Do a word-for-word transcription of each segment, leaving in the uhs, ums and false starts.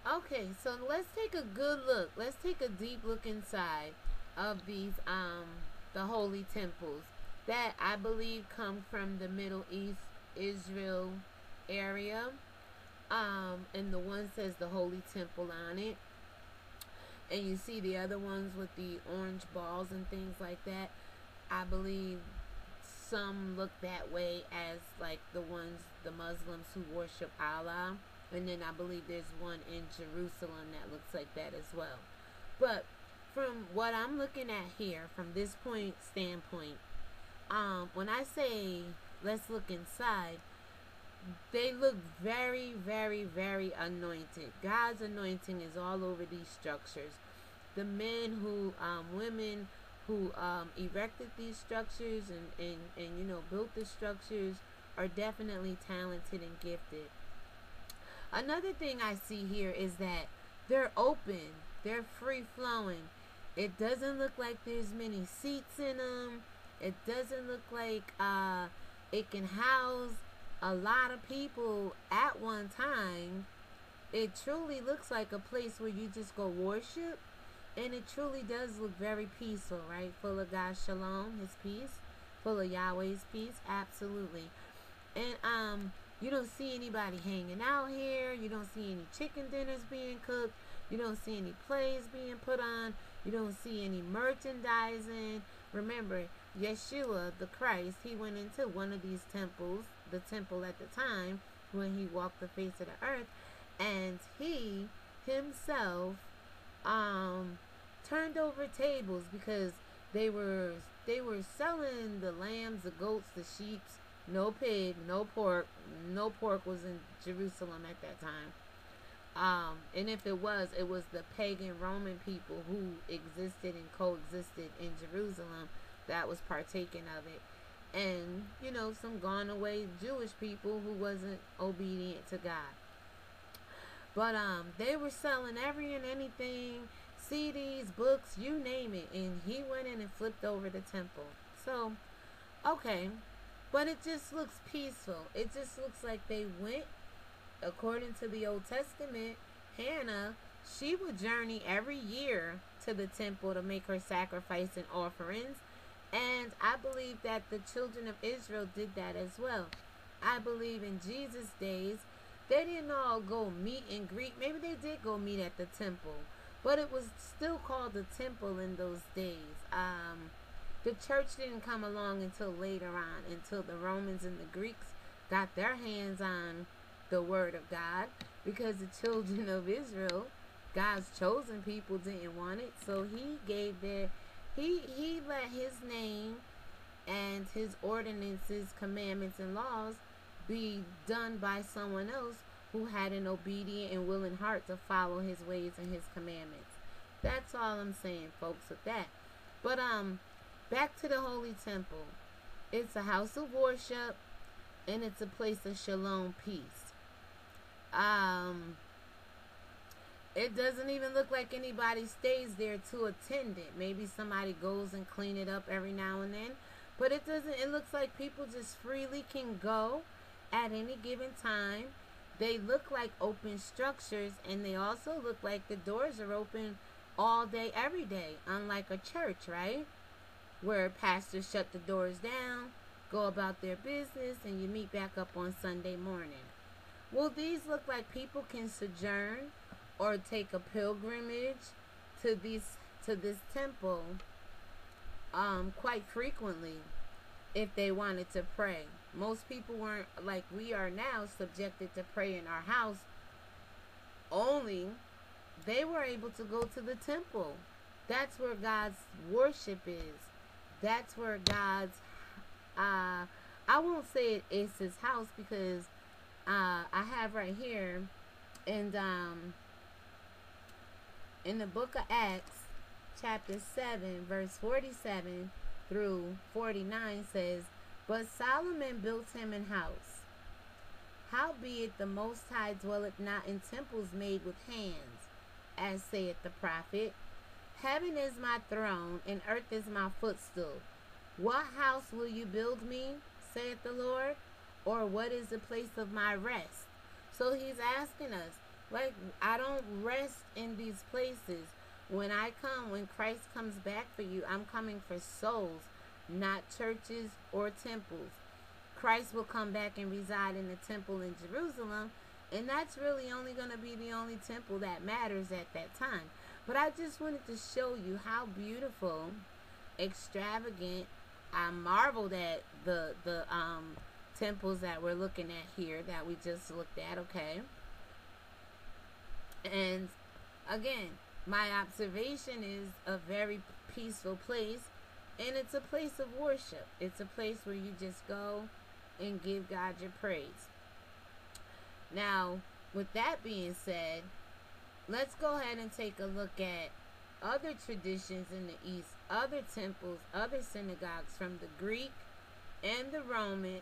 Okay, so let's take a good look. Let's take a deep look inside of these um the holy temples that I believe come from the Middle East, Israel area. Um, and the one says the Holy Temple on it, and you see the other ones with the orange balls and things like that. I believe some look that way as like the ones, the Muslims who worship Allah, and then I believe there's one in Jerusalem that looks like that as well. But from what I'm looking at here, from this point standpoint, um, when I say let's look inside, they look very, very, very anointed. God's anointing is all over these structures. The men who, um, women who um, erected these structures and, and, and, you know, built the structures are definitely talented and gifted. Another thing I see here is that they're open, they're free flowing. It doesn't look like there's many seats in them. It doesn't look like uh, it can house a lot of people at one time. It truly looks like a place where you just go worship, and it truly does look very peaceful, right? Full of God's shalom, his peace, full of Yahweh's peace, absolutely. And um you don't see anybody hanging out here. You don't see any chicken dinners being cooked. You don't see any plays being put on. You don't see any merchandising. Remember, Yeshua, the Christ, he went into one of these temples, the temple at the time when he walked the face of the earth, and he himself um turned over tables because they were they were selling the lambs, the goats, the sheep. No pig, no pork. No pork was in Jerusalem at that time. Um, and if it was, it was the pagan Roman people who existed and coexisted in Jerusalem that was partaking of it. And, you know, some gone away Jewish people who wasn't obedient to God. But um, they were selling every and anything, C Ds, books, you name it. And he went in and flipped over the temple. So, okay. But it just looks peaceful. It just looks like they went, according to the Old Testament, Hannah, she would journey every year to the temple to make her sacrifice and offerings. And I believe that the children of Israel did that as well. I believe in Jesus' days, they didn't all go meet and greet. Maybe they did go meet at the temple, but it was still called the temple in those days. Um, the church didn't come along until later on, until the Romans and the Greeks got their hands on the word of God, because the children of Israel, God's chosen people, didn't want it. So he gave their, he, he let his name and his ordinances, commandments, and laws be done by someone else who had an obedient and willing heart to follow his ways and his commandments. That's all I'm saying, folks, with that. But um, back to the Holy Temple. It's a house of worship, and it's a place of shalom, peace. Um, it doesn't even look like anybody stays there to attend it. Maybe somebody goes and clean it up every now and then. But it doesn't, it looks like people just freely can go at any given time. They look like open structures, and they also look like the doors are open all day, every day, unlike a church, right? Where pastors shut the doors down, go about their business, and you meet back up on Sunday morning. Well, these look like people can sojourn or take a pilgrimage to these to this temple um, quite frequently if they wanted to pray. Most people weren't like we are now, subjected to pray in our house. Only they were able to go to the temple. That's where God's worship is. That's where God's, uh, I won't say it is his house, because uh, I have right here, and um, in the book of Acts, chapter seven, verse forty-seven through forty-nine says, "But Solomon built him an house. Howbeit the Most High dwelleth not in temples made with hands, as saith the prophet. Heaven is my throne, and earth is my footstool. What house will you build me, saith the Lord? Or what is the place of my rest?" So he's asking us, Like, I don't rest in these places. When I come, when Christ comes back for you, I'm coming for souls, not churches or temples. Christ will come back and reside in the temple in Jerusalem, and that's really only going to be the only temple that matters at that time. But I just wanted to show you how beautiful, extravagant, I marveled at the the um temples that we're looking at here that we just looked at, okay? And again, my observation is a very peaceful place, and it's a place of worship. It's a place where you just go and give God your praise. Now, with that being said, let's go ahead and take a look at other traditions in the East, other temples, other synagogues from the Greek and the Roman.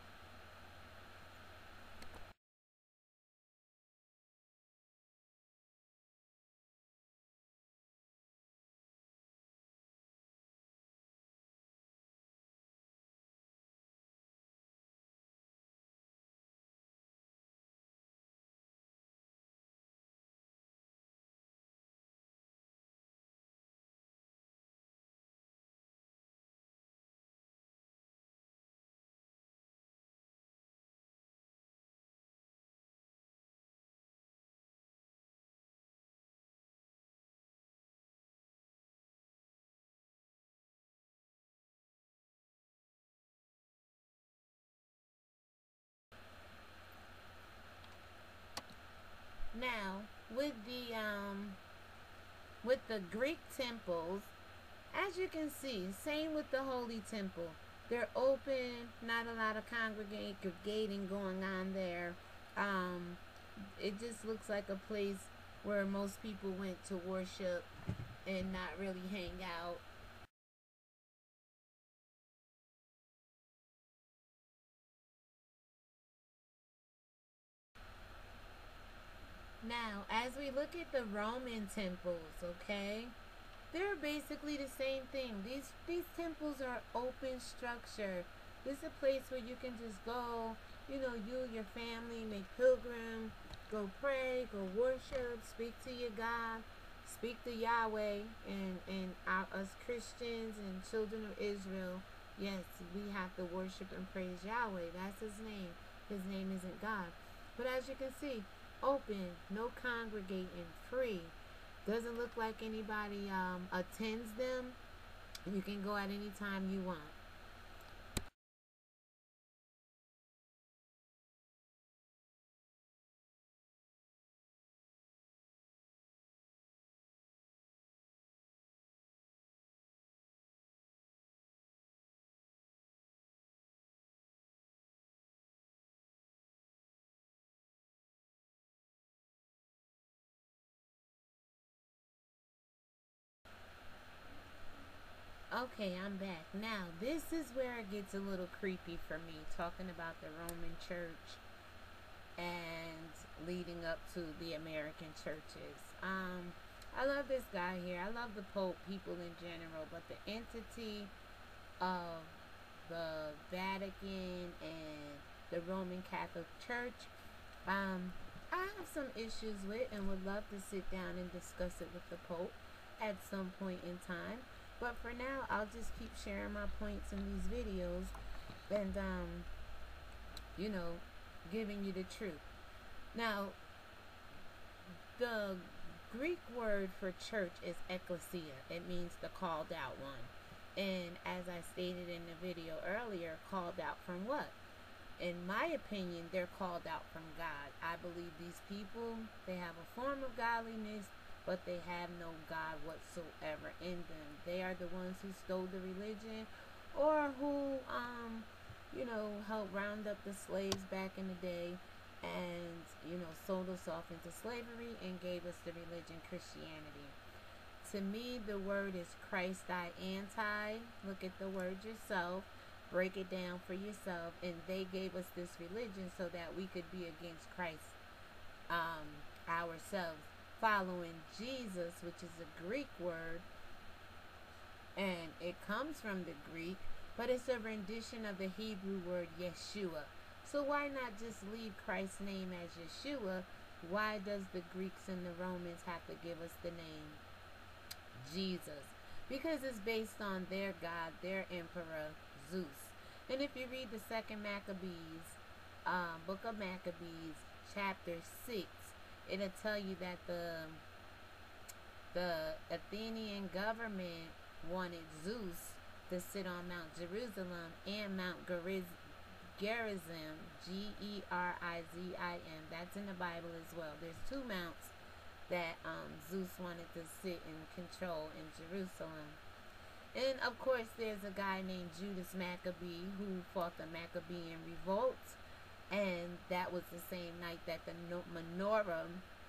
Now, with the um with the Greek temples, as you can see, same with the Holy Temple. They're open, not a lot of congregating going on there. Um, it just looks like a place where most people went to worship and not really hang out. Now, as we look at the Roman temples, okay, they're basically the same thing. These these temples are open structure. This is a place where you can just go, you know, you, your family, make pilgrim, go pray, go worship, speak to your God, speak to Yahweh, and and our, us Christians and children of Israel. Yes, we have to worship and praise Yahweh. That's His name. His name isn't God. But as you can see, open, no congregating, free. Doesn't look like anybody um, attends them. You can go at any time you want. Okay, I'm back. Now, this is where it gets a little creepy for me, talking about the Roman church and leading up to the American churches. Um, I love this guy here. I love the Pope, people in general, but the entity of the Vatican and the Roman Catholic Church, um, I have some issues with and would love to sit down and discuss it with the Pope at some point in time. But for now, I'll just keep sharing my points in these videos and, um, you know, giving you the truth. Now, the Greek word for church is ecclesia. It means the called out one. And as I stated in the video earlier, called out from what? In my opinion, they're called out from God. I believe these people, they have a form of godliness, but they have no God whatsoever in them. They are the ones who stole the religion, or who, um, you know, helped round up the slaves back in the day and, you know, sold us off into slavery and gave us the religion Christianity. To me, the word is Christ I anti. Look at the word yourself. Break it down for yourself. And they gave us this religion so that we could be against Christ um, ourselves. Following Jesus, which is a Greek word. And it comes from the Greek. But it's a rendition of the Hebrew word Yeshua. So why not just leave Christ's name as Yeshua, why does the Greeks and the Romans have to give us the name Jesus? Because it's based on their god, their emperor, Zeus. And if you read the second Maccabees, uh, book of Maccabees, chapter six, it'll tell you that the the Athenian government wanted Zeus to sit on Mount Jerusalem and Mount Geriz- Gerizim, G E R I Z I M. That's in the Bible as well. There's two mounts that um, Zeus wanted to sit and control in Jerusalem. And of course, there's a guy named Judas Maccabee who fought the Maccabean revolt, and that was the same night that the menorah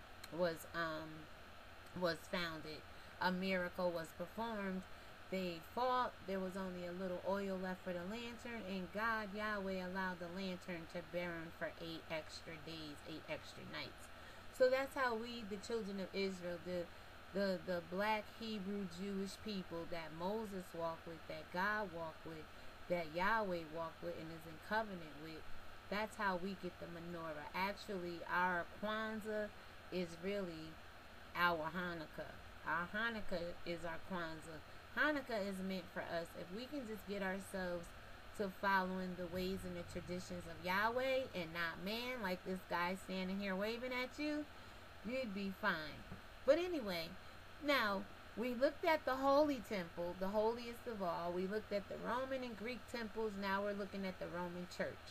was um was founded. A miracle was performed. They fought. There was only a little oil left for the lantern, and God, Yahweh, allowed the lantern to burn for eight extra days, eight extra nights. So that's how we, the children of Israel, the the the black Hebrew Jewish people that Moses walked with, that God walked with, that Yahweh walked with and is in covenant with, that's how we get the menorah. Actually, our Kwanzaa is really our Hanukkah. Our Hanukkah is our Kwanzaa. Hanukkah is meant for us. If we can just get ourselves to following the ways and the traditions of Yahweh and not man, like this guy standing here waving at you, you'd be fine. But anyway, now we looked at the Holy Temple, the holiest of all. We looked at the Roman and Greek temples. Now we're looking at the Roman Church.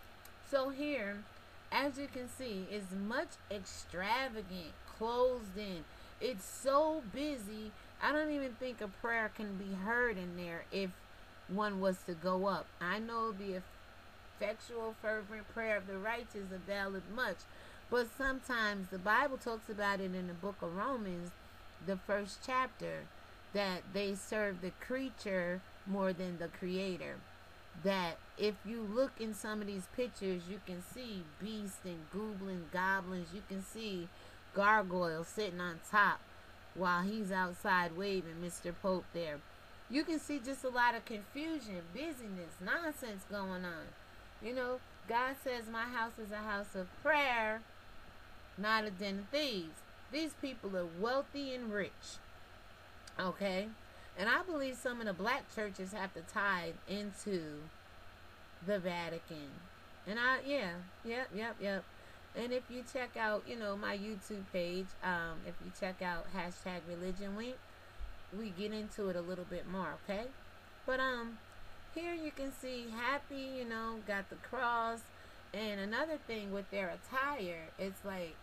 So here, as you can see, is much extravagant, closed in. It's so busy, I don't even think a prayer can be heard in there if one was to go up. I know the effectual, fervent prayer of the righteous availeth much, but sometimes the Bible talks about it in the book of Romans, the first chapter, that they serve the creature more than the creator. That if you look in some of these pictures, you can see beasts and goblins, goblins. You can see gargoyles sitting on top while he's outside waving, Mister Pope there. You can see just a lot of confusion, busyness, nonsense going on. You know, God says my house is a house of prayer, not a den of thieves. These people are wealthy and rich. Okay? And I believe some of the black churches have to tithe into the Vatican. And I, yeah, yep, yep, yep. And if you check out, you know, my YouTube page, um, if you check out hashtag Religion Week, we get into it a little bit more, okay? But um, here you can see happy, you know, got the cross. And another thing with their attire, it's like,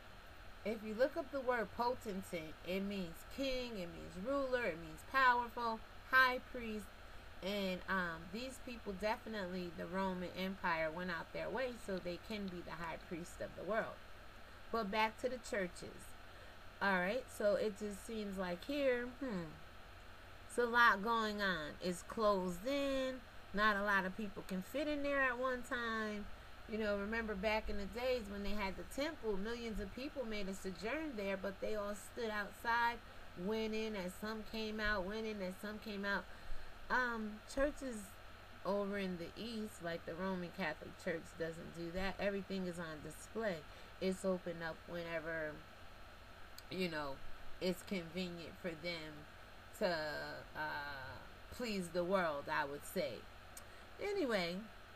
if you look up the word potentate, it means king, it means ruler, it means powerful, high priest. And um, these people, definitely the Roman Empire went out their way so they can be the high priest of the world. But back to the churches. Alright, so it just seems like here, hmm, it's a lot going on. It's closed in. Not a lot of people can fit in there at one time. You know, remember back in the days when they had the temple, millions of people made a sojourn there, but they all stood outside, went in as some came out, went in as some came out. Um, churches over in the East, like the Roman Catholic Church, doesn't do that. Everything is on display. It's open up whenever, you know, it's convenient for them to uh, please the world, I would say. Anyway,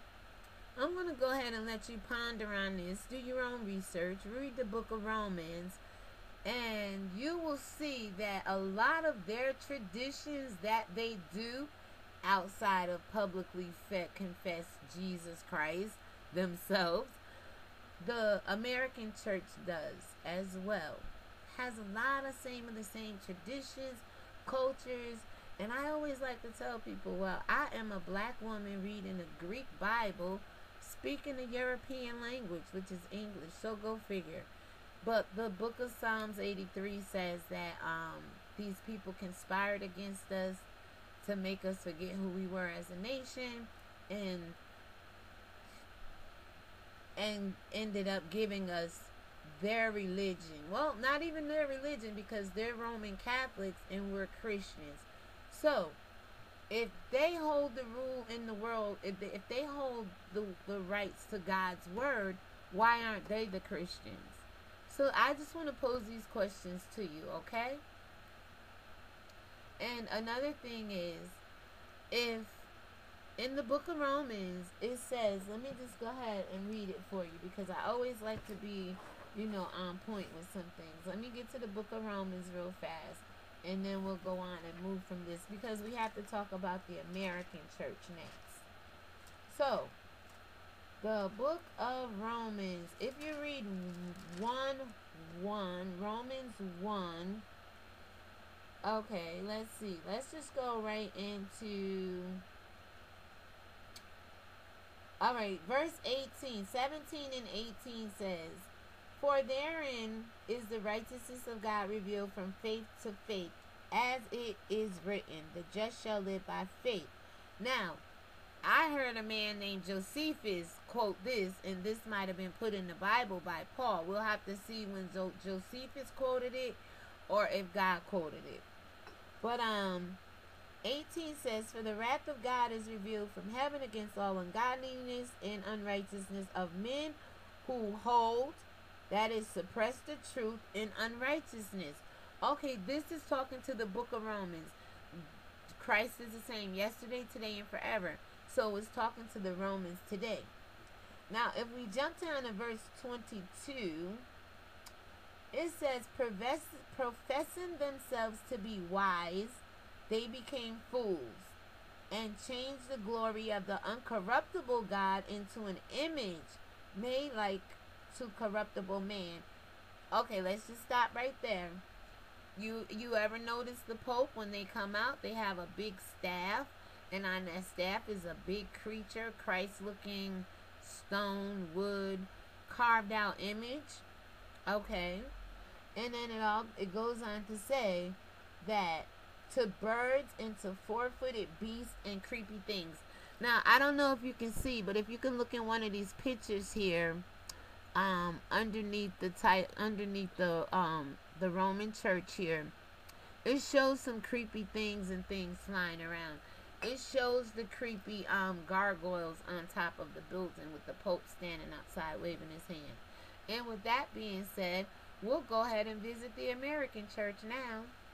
I'm going to go ahead and let you ponder on this. Do your own research. Read the book of Romans. And you will see that a lot of their traditions that they do outside of publicly fe- confess Jesus Christ themselves, the American church does as well. Has a lot of same of the same traditions, cultures. And I always like to tell people, well, I am a black woman reading a Greek Bible, speaking a European language, which is English. So go figure. But the book of Psalms eighty-three says that um, these people conspired against us to make us forget who we were as a nation, and and ended up giving us their religion. Well, not even their religion, because they're Roman Catholics and we're Christians. So, if they hold the rule in the world, if they, if they hold the, the rights to God's word, why aren't they the Christians? So I just want to pose these questions to you, okay? And another thing is, if in the book of Romans it says, let me just go ahead and read it for you, because I always like to be, you know, on point with some things. Let me get to the book of Romans real fast, and then we'll go on and move from this, because we have to talk about the American church next. So, the book of Romans, if you read one one, Romans one, okay, let's see. Let's just go right into, all right, verse eighteen, seventeen and eighteen says, for therein is the righteousness of God revealed from faith to faith, as it is written, the just shall live by faith. Now, I heard a man named Josephus quote this, and this might have been put in the Bible by Paul. We'll have to see when jo- Josephus quoted it, or if God quoted it. But um, eighteen says, for the wrath of God is revealed from heaven against all ungodliness and unrighteousness of men who hold, that is, suppress the truth in unrighteousness. Okay, this is talking to the book of Romans. Christ is the same yesterday, today, and forever. So it's talking to the Romans today. Now, if we jump down to verse twenty-two, it says, professing themselves to be wise, they became fools, and changed the glory of the uncorruptible God into an image made like to corruptible man. Okay, let's just stop right there. You you ever notice the Pope, when they come out, they have a big staff, and on that staff is a big creature, Christ-looking stone, wood, carved out image. Okay, and then it all it goes on to say that to birds and to four-footed beasts and creepy things. Now, I don't know if you can see, but if you can look in one of these pictures here, um, underneath the type, underneath the um the Roman church here, it shows some creepy things and things flying around. It shows the creepy um gargoyles on top of the building with the Pope standing outside waving his hand. And with that being said, we'll go ahead and visit the American church now.